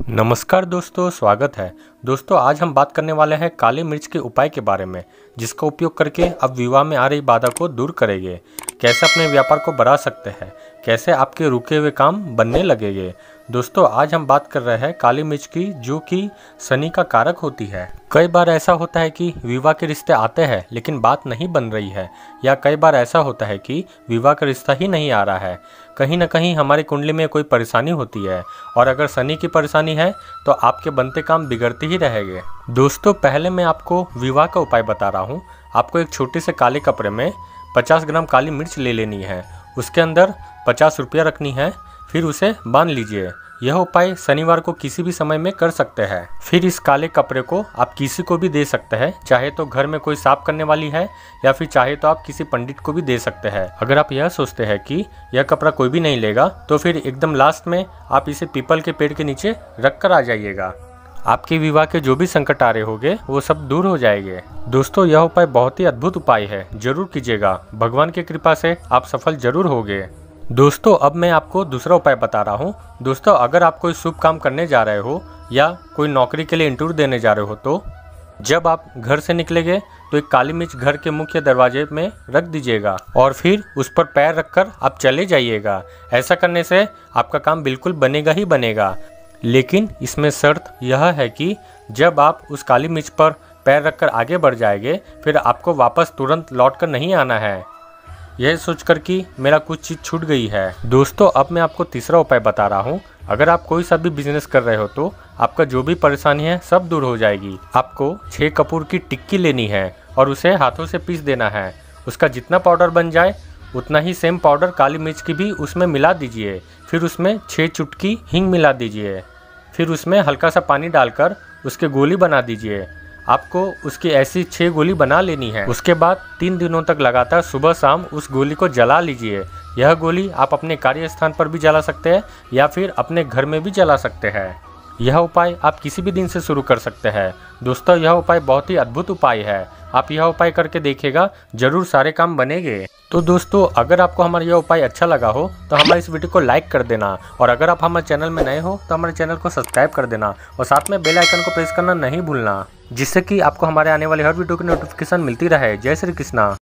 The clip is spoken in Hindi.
नमस्कार दोस्तों, स्वागत है। दोस्तों आज हम बात करने वाले हैं काली मिर्च के उपाय के बारे में, जिसका उपयोग करके आप विवाह में आ रही बाधा को दूर करेंगे। कैसे अपने व्यापार को बढ़ा सकते हैं, कैसे आपके रुके हुए काम बनने लगेंगे। दोस्तों आज हम बात कर रहे हैं काली मिर्च की, जो कि शनि का कारक होती है। कई बार ऐसा होता है कि विवाह के रिश्ते आते हैं लेकिन बात नहीं बन रही है, या कई बार ऐसा होता है कि विवाह का रिश्ता ही नहीं आ रहा है। कहीं ना कहीं हमारी कुंडली में कोई परेशानी होती है, और अगर शनि की परेशानी है तो आपके बनते काम बिगड़ते ही रहेंगे। दोस्तों पहले मैं आपको विवाह का उपाय बता रहा हूँ। आपको एक छोटे से काले कपड़े में 50 ग्राम काली मिर्च ले लेनी है, उसके अंदर 50 रुपया रखनी है, फिर उसे बांध लीजिए। यह उपाय शनिवार को किसी भी समय में कर सकते हैं। फिर इस काले कपड़े को आप किसी को भी दे सकते हैं, चाहे तो घर में कोई साफ करने वाली है या फिर चाहे तो आप किसी पंडित को भी दे सकते हैं। अगर आप यह सोचते हैं कि यह कपड़ा कोई भी नहीं लेगा तो फिर एकदम लास्ट में आप इसे पीपल के पेड़ के नीचे रख कर आ जाइएगा। आपके विवाह के जो भी संकट आ रहे होंगे वो सब दूर हो जाएंगे। दोस्तों यह उपाय बहुत ही अद्भुत उपाय है, जरूर कीजिएगा। भगवान की कृपा से आप सफल जरूर होंगे। दोस्तों अब मैं आपको दूसरा उपाय बता रहा हूँ। दोस्तों अगर आप कोई शुभ काम करने जा रहे हो या कोई नौकरी के लिए इंटरव्यू देने जा रहे हो, तो जब आप घर से निकलेंगे तो एक काली मिर्च घर के मुख्य दरवाजे में रख दीजिएगा और फिर उस पर पैर रखकर आप चले जाइएगा। ऐसा करने से आपका काम बिल्कुल बनेगा ही बनेगा, लेकिन इसमें शर्त यह है कि जब आप उस काली मिर्च पर पैर रखकर आगे बढ़ जाएंगे फिर आपको वापस तुरंत लौटकर नहीं आना है, यह सोचकर कि मेरा कुछ चीज़ छूट गई है। दोस्तों अब मैं आपको तीसरा उपाय बता रहा हूँ। अगर आप कोई सा भी बिजनेस कर रहे हो तो आपका जो भी परेशानी है सब दूर हो जाएगी। आपको 6 कपूर की टिक्की लेनी है और उसे हाथों से पीस देना है। उसका जितना पाउडर बन जाए उतना ही सेम पाउडर काली मिर्च की भी उसमें मिला दीजिए। फिर उसमें 6 चुटकी हींग मिला दीजिए। फिर उसमें हल्का सा पानी डालकर उसके गोली बना दीजिए। आपको उसकी ऐसी 6 गोली बना लेनी है। उसके बाद 3 दिनों तक लगातार सुबह शाम उस गोली को जला लीजिए। यह गोली आप अपने कार्यस्थान पर भी जला सकते हैं या फिर अपने घर में भी जला सकते हैं। यह उपाय आप किसी भी दिन से शुरू कर सकते हैं। दोस्तों यह उपाय बहुत ही अद्भुत उपाय है, आप यह उपाय करके देखिएगा, जरूर सारे काम बनेंगे। तो दोस्तों अगर आपको हमारा यह उपाय अच्छा लगा हो तो हमारे इस वीडियो को लाइक कर देना, और अगर आप हमारे चैनल में नए हो तो हमारे चैनल को सब्सक्राइब कर देना और साथ में बेल आइकन को प्रेस करना नहीं भूलना, जिससे कि आपको हमारे आने वाले हर वीडियो की नोटिफिकेशन मिलती रहे। जय श्री कृष्णा।